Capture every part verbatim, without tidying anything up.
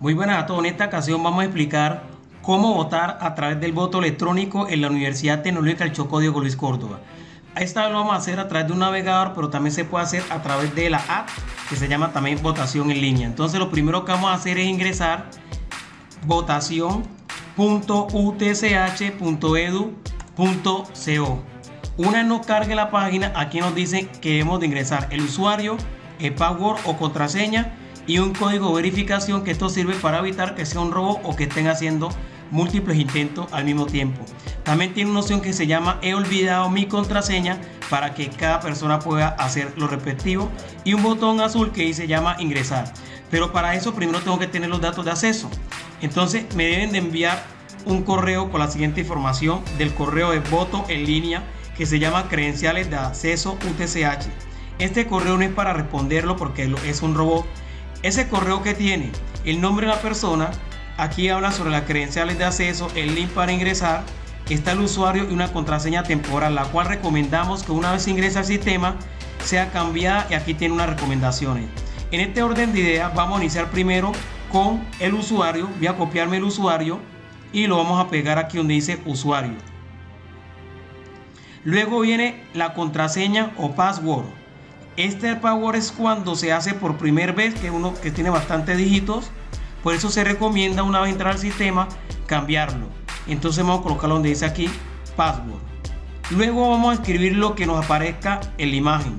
Muy buenas a todos. En esta ocasión vamos a explicar cómo votar a través del voto electrónico en la Universidad Tecnológica del Chocó Diego Luis Córdoba. Esta vez lo vamos a hacer a través de un navegador, pero también se puede hacer a través de la app que se llama también votación en línea. Entonces lo primero que vamos a hacer es ingresar votación punto u t c h punto e d u punto co. Una vez nos cargue la página, aquí nos dice que debemos de ingresar el usuario, el password o contraseña y un código de verificación, que esto sirve para evitar que sea un robo o que estén haciendo múltiples intentos al mismo tiempo. También tiene una opción que se llama he olvidado mi contraseña, para que cada persona pueda hacer lo respectivo, y un botón azul que se llama ingresar. Pero para eso primero tengo que tener los datos de acceso. Entonces me deben de enviar un correo con la siguiente información del correo de voto en línea, que se llama credenciales de acceso U T C H. Este correo no es para responderlo porque es un robot. Ese correo que tiene el nombre de la persona, aquí habla sobre las credenciales de acceso, el link para ingresar, está el usuario y una contraseña temporal, la cual recomendamos que una vez ingrese al sistema sea cambiada, y aquí tiene unas recomendaciones. En este orden de ideas vamos a iniciar primero con el usuario. Voy a copiarme el usuario y lo vamos a pegar aquí donde dice usuario. Luego viene la contraseña o password. Este password es cuando se hace por primera vez, que uno que tiene bastantes dígitos, por eso se recomienda una vez entrar al sistema cambiarlo. Entonces vamos a colocarlo donde dice aquí password. Luego vamos a escribir lo que nos aparezca en la imagen.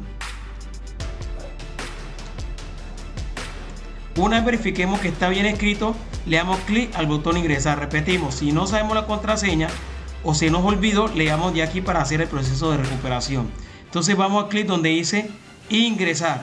Una vez verifiquemos que está bien escrito, le damos clic al botón ingresar. Repetimos, si no sabemos la contraseña o se nos olvidó, le damos de aquí para hacer el proceso de recuperación. Entonces vamos a clic donde dice ingresar.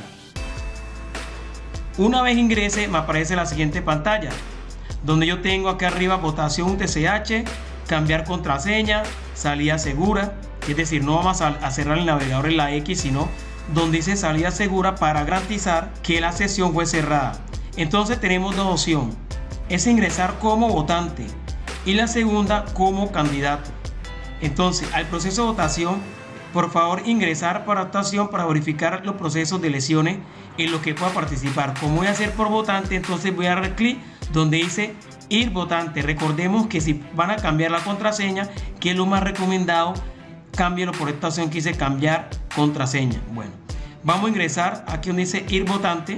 Una vez ingrese me aparece la siguiente pantalla, donde yo tengo acá arriba votación U T C H, cambiar contraseña, salida segura. Es decir, no vamos a cerrar el navegador en la X, sino donde dice salida segura, para garantizar que la sesión fue cerrada. Entonces tenemos dos opciones: es ingresar como votante y la segunda como candidato. Entonces al proceso de votación, por favor ingresar para votación para verificar los procesos de elecciones en los que pueda participar. Como voy a hacer por votante, entonces voy a dar clic donde dice ir votante. Recordemos que si van a cambiar la contraseña, que es lo más recomendado, cámbielo por esta opción que dice cambiar contraseña. Bueno, vamos a ingresar aquí donde dice ir votante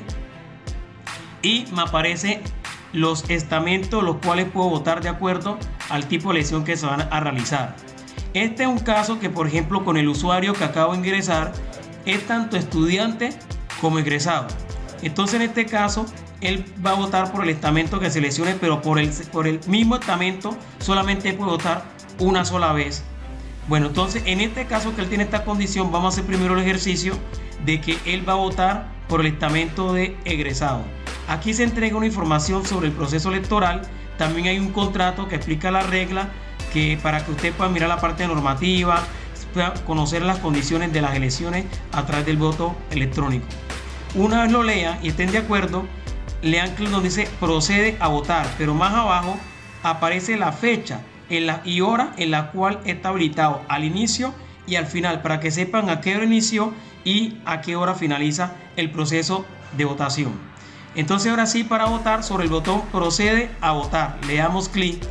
y me aparece los estamentos los cuales puedo votar de acuerdo al tipo de elección que se van a realizar. Este es un caso que, por ejemplo, con el usuario que acabo de ingresar, es tanto estudiante como egresado. Entonces en este caso él va a votar por el estamento que seleccione, pero por el, por el mismo estamento solamente puede votar una sola vez. Bueno, entonces en este caso que él tiene esta condición, vamos a hacer primero el ejercicio de que él va a votar por el estamento de egresado. Aquí se entrega una información sobre el proceso electoral. También hay un contrato que explica la regla, que para que usted pueda mirar la parte normativa, pueda conocer las condiciones de las elecciones a través del voto electrónico. Una vez lo lean y estén de acuerdo, lean clic donde dice procede a votar, pero más abajo aparece la fecha en la, y hora en la cual está habilitado al inicio y al final, para que sepan a qué hora inició y a qué hora finaliza el proceso de votación. Entonces ahora sí, para votar, sobre el botón procede a votar le damos clic.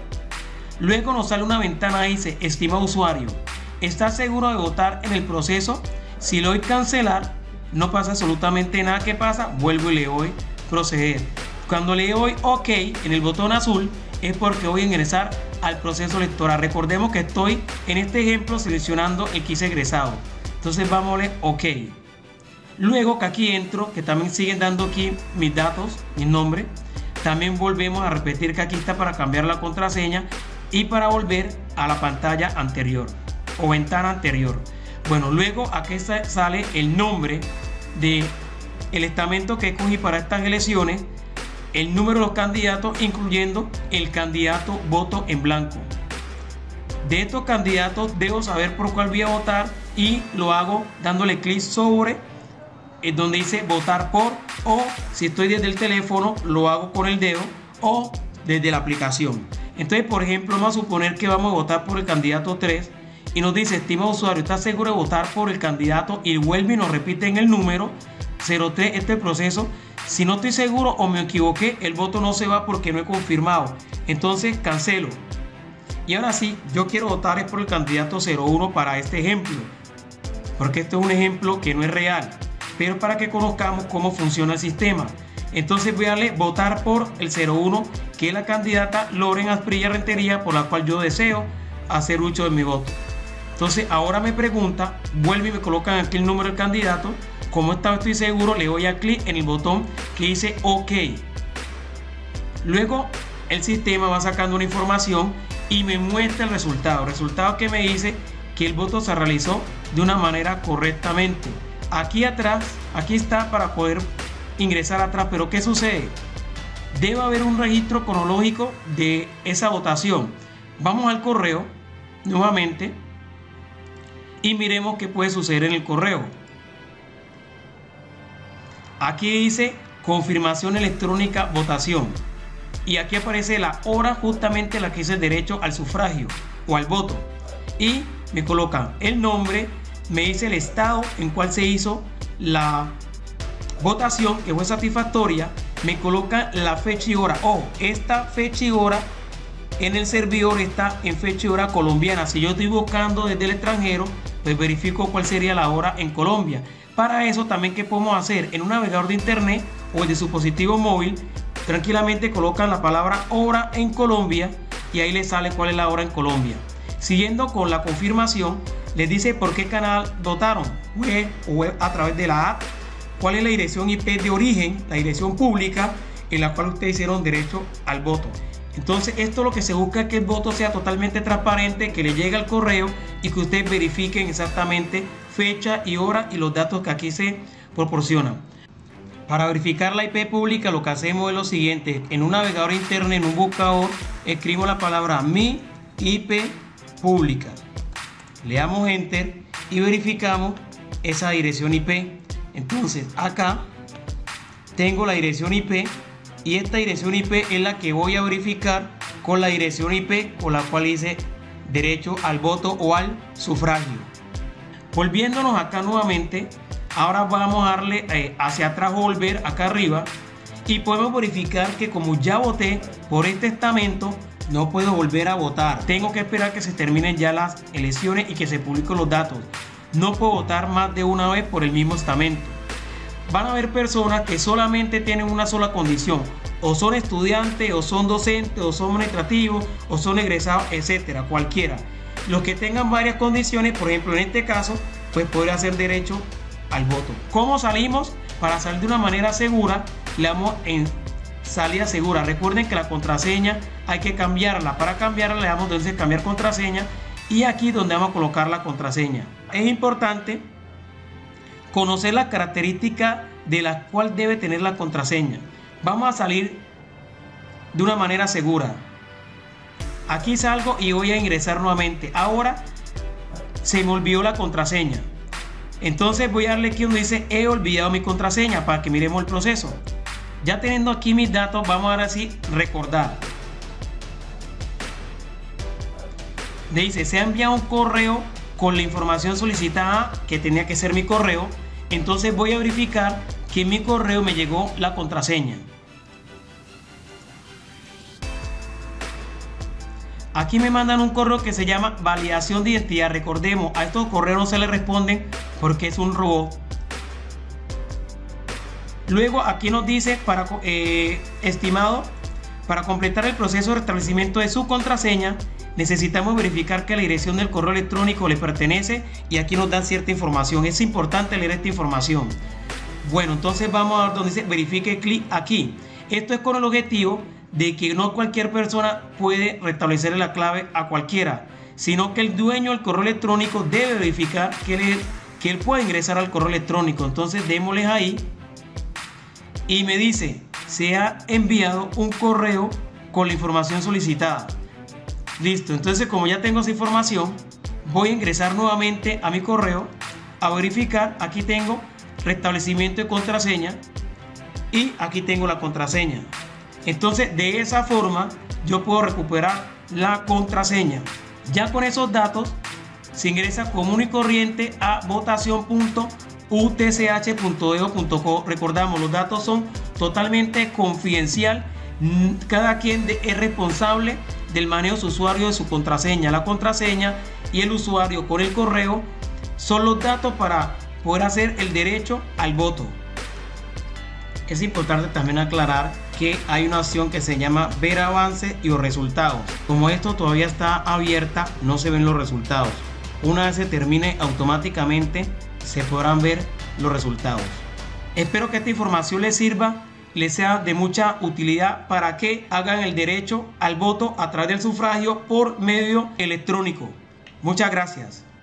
Luego nos sale una ventana que dice estimado usuario, ¿estás seguro de votar en el proceso? Si le doy cancelar, no pasa absolutamente nada. ¿Qué pasa? Vuelvo y le doy proceder. Cuando le doy OK en el botón azul, es porque voy a ingresar al proceso electoral. Recordemos que estoy en este ejemplo seleccionando el que hice egresado. Entonces vamos a darle OK. Luego que aquí entro, que también siguen dando aquí mis datos, mi nombre, también volvemos a repetir que aquí está para cambiar la contraseña y para volver a la pantalla anterior o ventana anterior. Bueno, luego aquí sale el nombre de el estamento que escogí para estas elecciones, el número de los candidatos, incluyendo el candidato voto en blanco. De estos candidatos debo saber por cuál voy a votar, y lo hago dándole clic sobre es donde dice votar por, o si estoy desde el teléfono lo hago con el dedo o desde la aplicación. Entonces, por ejemplo, vamos a suponer que vamos a votar por el candidato tres y nos dice: estimado usuario, ¿está seguro de votar por el candidato? Y vuelve y nos repite en el número cero tres este proceso. Si no estoy seguro o me equivoqué, el voto no se va porque no he confirmado. Entonces cancelo. Y ahora sí, yo quiero votar es por el candidato cero uno para este ejemplo, porque este es un ejemplo que no es real, pero para que conozcamos cómo funciona el sistema. Entonces voy a darle votar por el cero uno, que es la candidata Loren Asprilla Rentería, por la cual yo deseo hacer uso de mi voto. Entonces ahora me pregunta, vuelve y me colocan aquí el número del candidato. Como esta vez estoy seguro, le doy a clic en el botón que dice OK. Luego el sistema va sacando una información y me muestra el resultado. El resultado que me dice que el voto se realizó de una manera correctamente. Aquí atrás, aquí está para poder ingresar atrás, pero ¿qué sucede? Debe haber un registro cronológico de esa votación. Vamos al correo nuevamente y miremos qué puede suceder en el correo. Aquí dice confirmación electrónica votación y aquí aparece la hora justamente la que dice el derecho al sufragio o al voto, y me colocan el nombre, me dice el estado en cual se hizo la votación, que fue satisfactoria, me coloca la fecha y hora. Ojo, esta fecha y hora en el servidor está en fecha y hora colombiana. Si yo estoy buscando desde el extranjero, pues verifico cuál sería la hora en Colombia. Para eso también, ¿qué podemos hacer? En un navegador de internet o el dispositivo móvil, tranquilamente colocan la palabra hora en Colombia y ahí les sale cuál es la hora en Colombia. Siguiendo con la confirmación, les dice por qué canal votaron, web o web a través de la app, cuál es la dirección I P de origen, la dirección pública en la cual ustedes hicieron derecho al voto. Entonces esto lo que se busca es que el voto sea totalmente transparente, que le llegue al correo y que ustedes verifiquen exactamente fecha y hora y los datos que aquí se proporcionan. Para verificar la I P pública lo que hacemos es lo siguiente: en un navegador interno, en un buscador, escribo la palabra mi I P pública, le damos enter y verificamos esa dirección I P. Entonces acá tengo la dirección I P y esta dirección I P es la que voy a verificar con la dirección I P con la cual hice derecho al voto o al sufragio. Volviéndonos acá nuevamente, ahora vamos a darle eh, hacia atrás o volver acá arriba y podemos verificar que como ya voté por este estamento, no puedo volver a votar. Tengo que esperar que se terminen ya las elecciones y que se publiquen los datos. No puedo votar más de una vez por el mismo estamento. Van a haber personas que solamente tienen una sola condición: o son estudiantes, o son docentes, o son administrativos, o son egresados, etcétera, cualquiera. Los que tengan varias condiciones, por ejemplo en este caso, pues podría hacer derecho al voto. ¿Cómo salimos? Para salir de una manera segura, le damos en salida segura. Recuerden que la contraseña hay que cambiarla. Para cambiarla le damos entonces cambiar contraseña y aquí donde vamos a colocar la contraseña. Es importante conocer las características de las cuales debe tener la contraseña. Vamos a salir de una manera segura. Aquí salgo y voy a ingresar nuevamente. Ahora se me olvidó la contraseña. Entonces voy a darle aquí donde dice he olvidado mi contraseña para que miremos el proceso. Ya teniendo aquí mis datos, vamos ahora sí recordar. Dice se ha enviado un correo con la información solicitada, que tenía que ser mi correo. Entonces voy a verificar que en mi correo me llegó la contraseña. Aquí me mandan un correo que se llama validación de identidad. Recordemos, a estos correos no se les responden porque es un robot. Luego aquí nos dice, para eh, estimado, para completar el proceso de restablecimiento de su contraseña, necesitamos verificar que la dirección del correo electrónico le pertenece, y aquí nos dan cierta información. Es importante leer esta información. Bueno, entonces vamos a donde dice verifique, clic aquí. Esto es con el objetivo de que no cualquier persona puede restablecerle la clave a cualquiera, sino que el dueño del correo electrónico debe verificar que él, que él puede ingresar al correo electrónico. Entonces démosle ahí y me dice se ha enviado un correo con la información solicitada. Listo, entonces como ya tengo esa información, voy a ingresar nuevamente a mi correo a verificar. Aquí tengo restablecimiento de contraseña y aquí tengo la contraseña. Entonces de esa forma yo puedo recuperar la contraseña. Ya con esos datos se ingresa común y corriente a votación punto u t c h punto e d u punto co. Recordamos, los datos son totalmente confidencial. Cada quien es responsable del manejo de su usuario, de su contraseña. La contraseña y el usuario con el correo son los datos para poder hacer el derecho al voto. Es importante también aclarar que hay una opción que se llama ver avances y los resultados. Como esto todavía está abierta, no se ven los resultados. Una vez se termine, automáticamente se podrán ver los resultados. Espero que esta información les sirva, les sea de mucha utilidad para que hagan el derecho al voto a través del sufragio por medio electrónico. Muchas gracias.